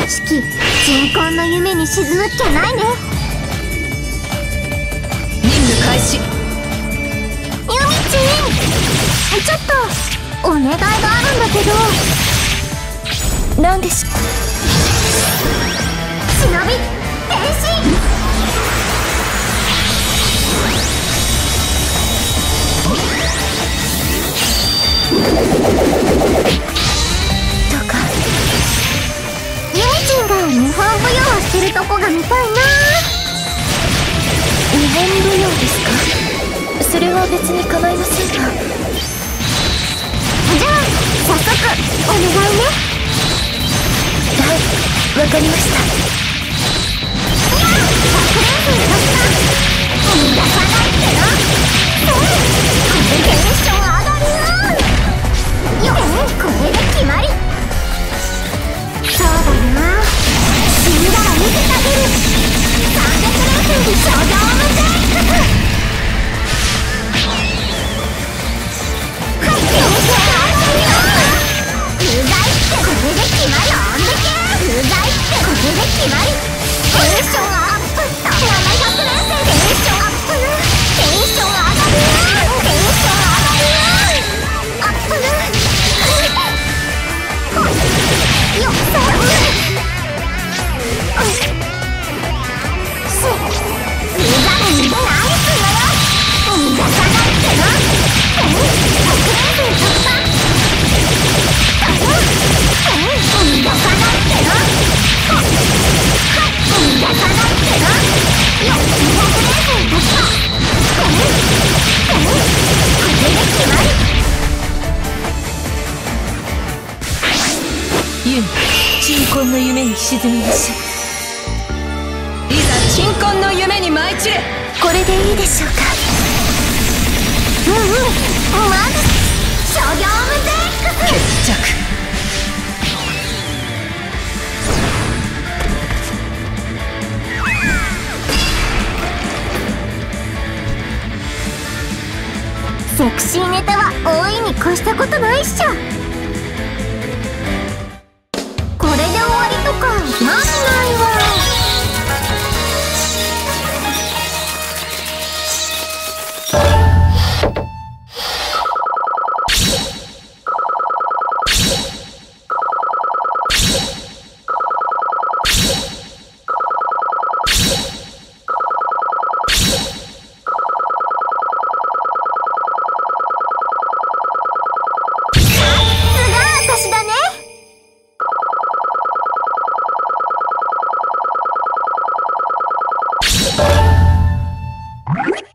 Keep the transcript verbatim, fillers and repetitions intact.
シキ、鎮魂の夢に沈むっきゃないね。 任務開始。 ユミチン、ちょっとお願いがあるんだけど。 何でしょう。 忍び変身。 とかユミチンが日本舞踊をしてるとこが見たいな。 日本舞踊ですか。それは別に構いませんが。 じゃあ早速お願いね。 はい、わかりました。 いや、ひゃくレンズの時間生み出さないってな。そう、これテンション上がるよ。これで決まり。そうだな、死んだら見せてあげる。さんびゃくレンズに頂上無絶。はい、テンション上がるよ。うざいってこれで決まり。なんでけうざいってこれで決まり。テンションアップした。ななひゃくレンズテンションアップ。テンション上がるよ。テンション上がるよ。アップ。よっ、そう。す、うざいんで何すんのよ。逃がさないってな。え、ひゃくレンズ突破。だよ。え、逃がさないってな。はっ、はい、逃がさないってな。よっ、にひゃくレンズ突破。え、え、これで決まり。 ユン、鎮魂の夢に沈みましょう。いざ鎮魂の夢に舞い散れ。これでいいでしょうか。 うんうん、まず諸行無絶。 決着。 セクシーネタは大いに越したことないっしょ。これで終わりとかなんないわ。私だね。